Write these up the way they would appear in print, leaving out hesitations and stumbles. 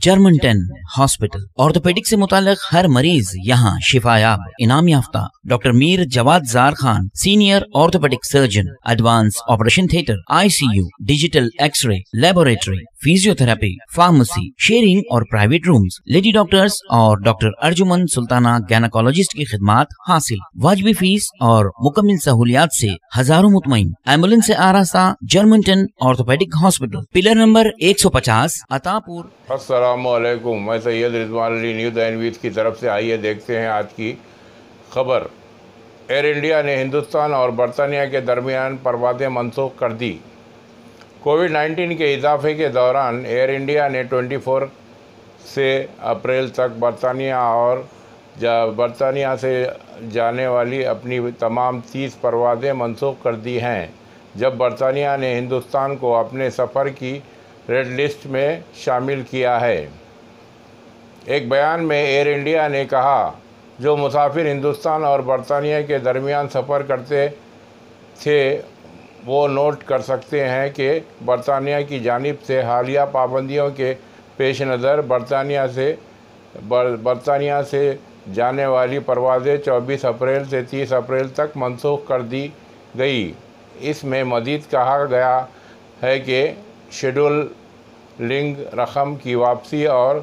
German 10 hospital. Orthopaedic से मुताल्लिक हर मरीज यहाँ शिफायाब। इनाम याफ्ता doctor Mir Jawad Zar Khan, senior orthopaedic surgeon. Advance operation theatre, ICU, digital x ray, laboratory, physiotherapy, pharmacy, sharing और प्राइवेट रूम्स। लेडी डॉक्टर्स और डॉक्टर अर्जुमन सुल्ताना गैनाकोलॉजिस्ट की खिदमात हासिल। वाजिबी फीस और मुकम्मल सहूलियात से हजारों मुतमईन। एम्बुलेंस से आरास्ता German 10 orthopaedic hospital, pillar number 150, Attapur. अस्सलामुअलैकुम, मैं सैयद रिजवान अली न्यूज़ एनवीज की तरफ से। आइए देखते हैं आज की खबर। एयर इंडिया ने हिंदुस्तान और बरतानिया के दरमियान परवाज़ें मनसूख कर दी। कोविड-19 के इजाफे के दौरान एयर इंडिया ने 24 से अप्रैल तक बरतानिया से जाने वाली अपनी तमाम 30 परवाज़ें मनसूख कर दी हैं, जब बरतानिया ने हिंदुस्तान को अपने सफ़र की रेड लिस्ट में शामिल किया है। एक बयान में एयर इंडिया ने कहा, जो मुसाफिर हिंदुस्तान और बरतानिया के दरमियान सफ़र करते थे वो नोट कर सकते हैं कि बरतानिया की जानिब से हालिया पाबंदियों के पेश नज़र बरतानिया से जाने वाली परवाज़ें 24 अप्रैल से 30 अप्रैल तक मनसूख कर दी गई। इसमें मज़ीद कहा गया है कि शेड्यूलिंग रकम की वापसी और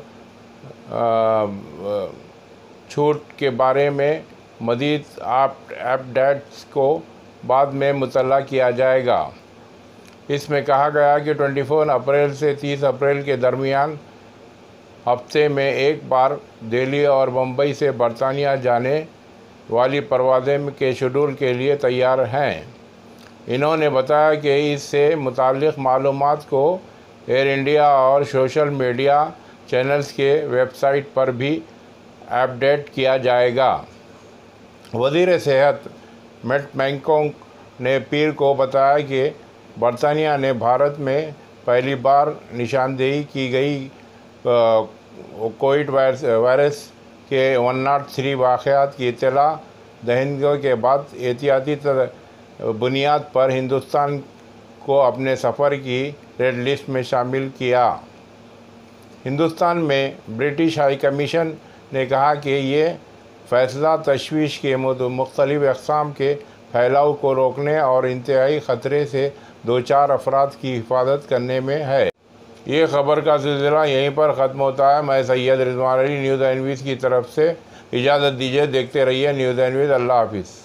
छूट के बारे में मज़ीद अपडेट्स को बाद में मुतल्ला किया जाएगा। इसमें कहा गया कि 24 अप्रैल से 30 अप्रैल के दरमियान हफ्ते में एक बार दिल्ली और मुंबई से बरतानिया जाने वाली परवाज़ें के शेड्यूल के लिए तैयार हैं। इन्होंने बताया कि इससे मुताल्लिक़ मालूमात को एयर इंडिया और सोशल मीडिया चैनल्स के वेबसाइट पर भी अपडेट किया जाएगा। वज़ीर सेहत मैट हैनकॉक ने पीर को बताया कि बरतानिया ने भारत में पहली बार निशानदेही की गई कोविड वायरस के 103 वाक़यात की इत्तला दहिंदगी के बाद एहतियाती बुनियाद पर हिंदुस्तान को अपने सफ़र की रेड लिस्ट में शामिल किया। हिंदुस्तान में ब्रिटिश हाई कमीशन ने कहा कि ये फ़ैसला तशवीश के मुख्तलिफ़ अक़साम के फैलाव को रोकने और इंतहाई ख़तरे से दो चार अफराद की हिफाजत करने में है। ये ख़बर का सिलसिला यहीं पर ख़त्म होता है। मैं सैयद रिजवान अली न्यूज़ एनवीज़ की तरफ से इजाज़त दीजिए। देखते रहिए न्यूज़ एनवीज़। अल्लाह हाफ़िज़।